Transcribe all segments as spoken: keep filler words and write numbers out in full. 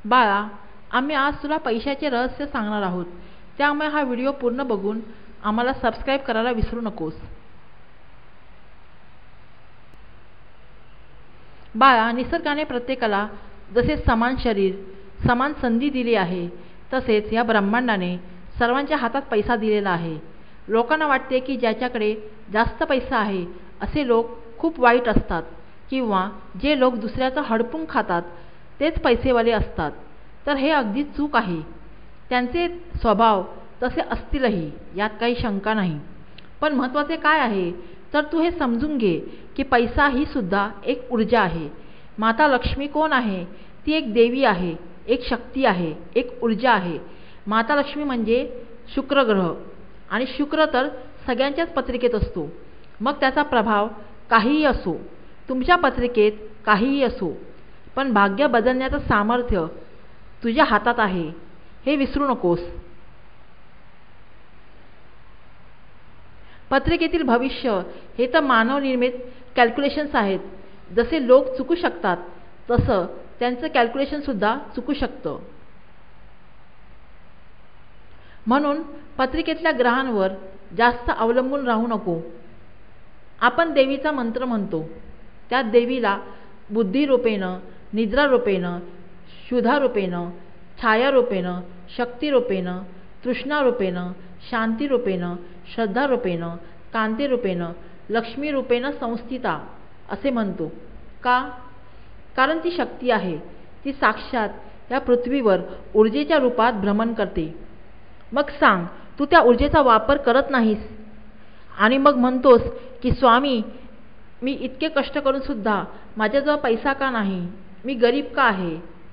बाळा, आम्ही आज तुला पैशाचे रहस्य सांगणार आहोत, त्यामुळे हा व्हिडिओ पूर्ण बघून आम्हाला सबस्क्राईब करायला विसरू नकोस. बाळा, निसर्गाने प्रत्येकाला जसे समान शरीर, समान संधी दिली आहे, तसेच या ब्रह्मांडाने सर्वांच्या हातात पैसा दिलेला आहे. लोकांना वाटते की ज्याच्याकडे जास्त पैसा आहे असे लोक खूप वाईट असतात किंवा जे लोक दुसऱ्याचं हडपून खातात तेच पैसेवाले असतात. तर हे अगदी चूक आहे. त्यांचे स्वभाव तसे असतीलही, यात काही शंका नाही. पण महत्त्वाचे काय आहे तर तू हे समजून घे की पैसा ही सुद्धा एक ऊर्जा आहे. माता लक्ष्मी कोण आहे? ती एक देवी आहे, एक शक्ती आहे, एक ऊर्जा आहे. माता लक्ष्मी म्हणजे शुक्र ग्रह, आणि शुक्र तर सगळ्यांच्याच पत्रिकेत असतो. मग त्याचा प्रभाव काहीही असो, तुमच्या पत्रिकेत काहीही असो, पण भाग्य बदलण्याचं सामर्थ्य तुझ्या हातात आहे, हे विसरू नकोस. पत्रिकेतील भविष्य हे तर मानवनिर्मित कॅल्क्युलेशन्स आहेत. जसे लोक चुकू शकतात तसं त्यांचं कॅल्क्युलेशनसुद्धा चुकू शकतं. म्हणून पत्रिकेतल्या ग्रहांवर जास्त अवलंबून राहू नको. आपण देवीचा मंत्र म्हणतो, त्या देवीला बुद्धिरूपेण, निद्रारूपेण, क्षुधारूपेण, छायारूपेण, शक्तिरूपेण, तृष्णारूपेण, शांतिरूपेण, श्रद्धारूपेण, कांतिरूपेण, लक्ष्मीरूपेण संस्थिता असे म्हणतो. का? कारण ती शक्ती आहे. ती साक्षात या पृथ्वीवर ऊर्जेच्या रूपात भ्रमण करते. मग सांग, तू त्या ऊर्जेचा वापर करत नाहीस आणि मग म्हणतोस की स्वामी, मी इतके कष्ट करून सुद्धा माझ्याजवळ पैसा का नाही? मी गरीब का आहे?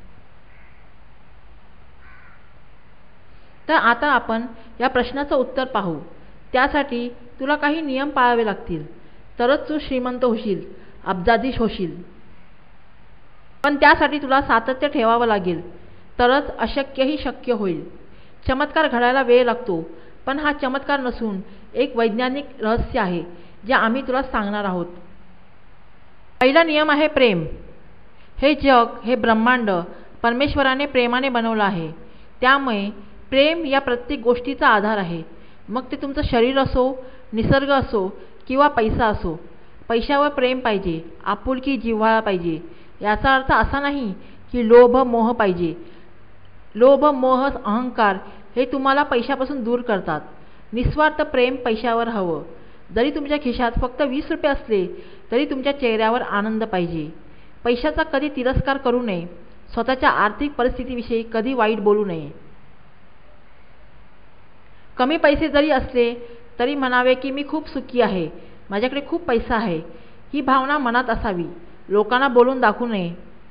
तर आता आपण या प्रश्नाचं उत्तर पाहू. त्यासाठी तुला काही नियम पाळावे लागतील, तरच तू श्रीमंत होशील, अब्जाधीश होशील. पण त्यासाठी तुला सातत्य ठेवावं लागेल, तरच अशक्यही शक्य होईल. चमत्कार घडायला वेळ लागतो, पण हा चमत्कार नसून एक वैज्ञानिक रहस्य आहे जे आम्ही तुला सांगणार आहोत. पहिला नियम आहे प्रेम. हे जग, हे ब्रह्मांड परमेश्वराने प्रेमाने बनवलं आहे. त्यामुळे प्रेम या प्रत्येक गोष्टीचा आधार आहे. मग ते तुमचं शरीर असो, निसर्ग असो किंवा पैसा असो. पैशावर प्रेम पाहिजे, आपुलकी, जिव्हाळा पाहिजे. याचा अर्थ असा नाही की लोभ, मोह पाहिजे. लोभ, मोह, अहंकार हे तुम्हाला पैशापासून दूर करतात. निस्वार्थ प्रेम पैशावर हवं. जरी तुमच्या खिशात फक्त वीस रुपये असले तरी तुमच्या चेहऱ्यावर आनंद पाहिजे. पैशाचा कधी तिरस्कार करू नये. स्वतःच्या आर्थिक परिस्थितीविषयी कधी वाईट बोलू नये. कमी पैसे जरी असले तरी म्हणावे की मी खूप सुखी आहे, माझ्याकडे खूप पैसा आहे. ही भावना मनात असावी, लोकांना बोलून दाखवू नये.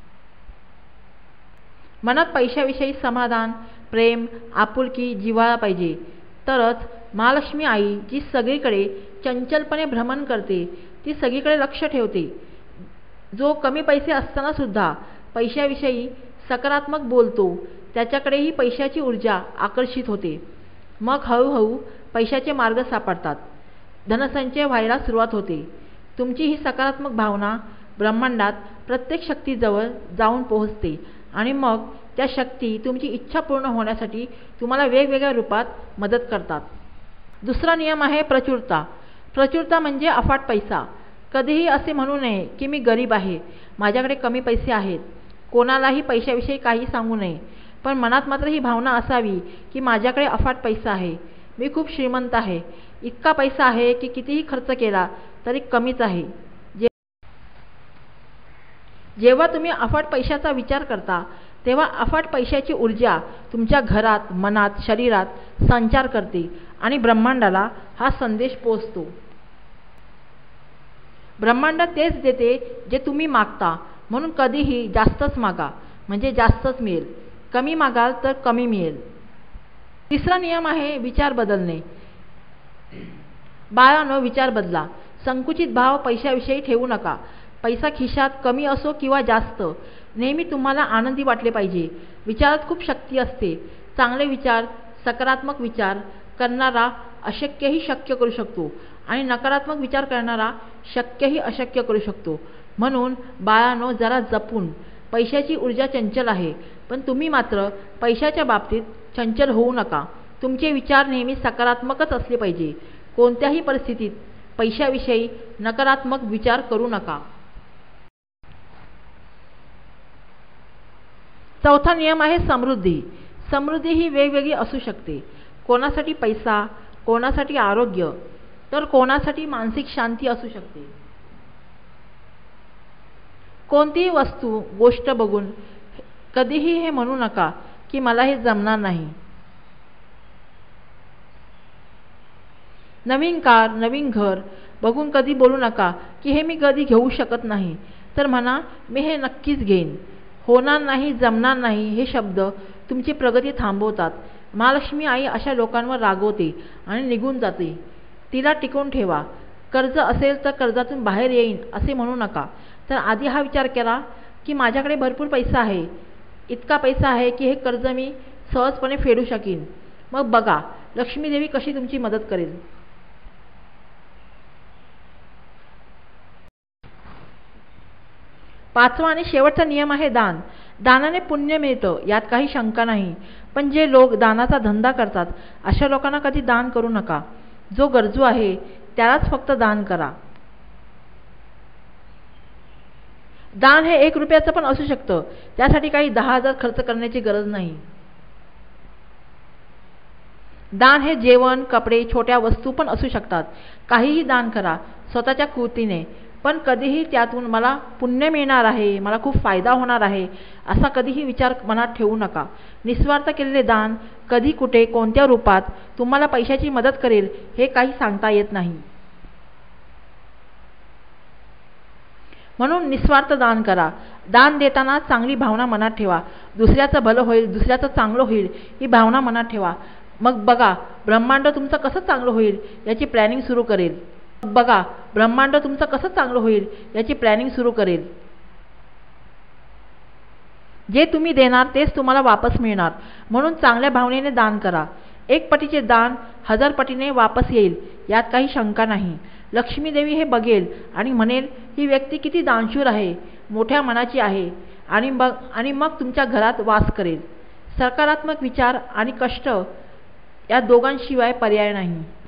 मनात पैशाविषयी समाधान, प्रेम, आपुलकी, जिव्हाळा पाहिजे. तरच महालक्ष्मी आई, जी सगळीकडे चंचलपणे भ्रमण करते, ती सगळीकडे लक्ष ठेवते. जो कमी पैसे असताना सुद्धा पैशाविषयी सकारात्मक बोलतो, त्याच्याकडेही पैशाची ऊर्जा आकर्षित होते. मग हळूहळू पैशाचे मार्ग सापडतात, धनसंचय व्हायला सुरुवात होते. तुमची ही सकारात्मक भावना ब्रह्मांडात प्रत्येक शक्तीजवळ जाऊन पोहोचते आणि मग त्या शक्ती तुमची इच्छा पूर्ण होण्यासाठी तुम्हाला वेगवेगळ्या रूपात मदत करतात. दुसरा नियम आहे प्रचुरता. प्रचुरता म्हणजे अफाट पैसा. कधीही असे म्हणू नये की मी गरीब आहे, माझ्याकडे कमी पैसे आहेत. कोणालाही पैशाविषयी काही सांगू नये, पण मनात मात्र ही भावना असावी की माझ्याकडे अफाट पैसा आहे, मी खूप श्रीमंत आहे. इतका पैसा आहे की कितीही खर्च केला तरी कमीच आहे. जे जेव्हा तुम्ही अफाट पैशाचा विचार करता तेव्हा अफाट पैशाची ऊर्जा तुमच्या घरात, मनात, शरीरात संचार करते आणि ब्रह्मांडाला हा संदेश पोहोचतो. ब्रह्मांड तेच देते जे तुम्ही मागता. म्हणून कधीही जास्तच मागा, म्हणजे जास्तच मिळेल. कमी मागाल तर कमी मिळेल. तिसरा नियम आहे विचार बदलणे. बाळांनो, विचार बदला. संकुचित भाव पैशाविषयी ठेवू नका. पैसा खिशात कमी असो किंवा जास्त, नेहमी तुम्हाला आनंदी वाटले पाहिजे. विचारात खूप शक्ती असते. चांगले विचार, सकारात्मक विचार करणारा अशक्यही शक्य करू शकतो आणि नकारात्मक विचार करणारा शक्यही अशक्य करू शकतो. म्हणून बाळांनो, जरा जपून. पैशाची ऊर्जा चंचल आहे पण तुम्ही मात्र पैशाच्या बाबतीत चंचल होऊ नका. तुमचे विचार नेहमी सकारात्मकच असले पाहिजे. कोणत्याही परिस्थितीत पैशाविषयी नकारात्मक विचार करू नका. चौथा नियम आहे समृद्धी. समृद्धी ही वेगवेगळी असू शकते. कोणासाठी पैसा, कोणासाठी आरोग्य, तर कोणासाठी मानसिक शांती असू शकते. कोणतीही वस्तू, गोष्ट बघून कधीही हे म्हणू नका की मला हे जमणार नाही. नवीन कार, नवीन घर बघून कधी बोलू नका की हे मी कधी घेऊ शकत नाही. तर म्हणा मी हे नक्कीच घेईन. होणार नाही, जमणार नाही हे शब्द तुमची प्रगती थांबवतात. महालक्ष्मी आई अशा लोकांवर रागवते आणि निघून जाते. तिला टिकवून ठेवा. कर्ज असेल तर कर्जातून बाहेर येईन असे म्हणू नका. तर आधी हा विचार करा की माझ्याकडे भरपूर पैसा आहे, इतका पैसा आहे की हे कर्ज मी सहजपणे फेडू शकीन. मग बघा लक्ष्मीदेवी कशी तुमची मदत करेल. पाचवा आणि शेवटचा नियम आहे दान. दानाने पुण्य मिळतं, यात काही शंका नाही. पण जे लोक दानाचा धंदा करतात अशा लोकांना कधी दान करू नका. जो गरजू आहे त्यालाच फक्त दान करा. दान हे एक रुपयाचं पण असू शकतं. त्यासाठी काही दहा हजार खर्च करण्याची गरज नाही. दान हे जेवण, कपडे, छोट्या वस्तू पण असू शकतात. काहीही दान करा स्वतःच्या कृतीने, पण कधीही त्यातून मला पुण्य मिळणार आहे, मला खूप फायदा होणार आहे असा कधीही विचार मनात ठेवू नका. निस्वार्थ केलेले दान कधी, कुठे, कोणत्या रूपात तुम्हाला पैशाची मदत करेल हे काही सांगता येत नाही. म्हणून निस्वार्थ दान करा. दान देताना चांगली भावना मनात ठेवा. दुसऱ्याचं भलं होईल, दुसऱ्याचं चांगलं होईल ही भावना मनात ठेवा. मग बघा ब्रह्मांड तुमचं कसं चांगलं होईल याची प्लॅनिंग सुरू करेल. बघा ब्रह्मांड तुमचं कसं चांगलं होईल याची प्लॅनिंग सुरू करेल. जे तुम्ही देणार तेच तुम्हाला वापस मिळणार. म्हणून चांगल्या भावनेने दान करा. एक पटीचे दान हजार पटीने वापस येईल, यात काही शंका नाही. लक्ष्मीदेवी हे बघेल आणि म्हणेल ही व्यक्ती किती दानशूर आहे, मोठ्या मनाची आहे आणि मग आणि मग तुमच्या घरात वास करेल. सकारात्मक विचार आणि कष्ट या दोघांशिवाय पर्याय नाही.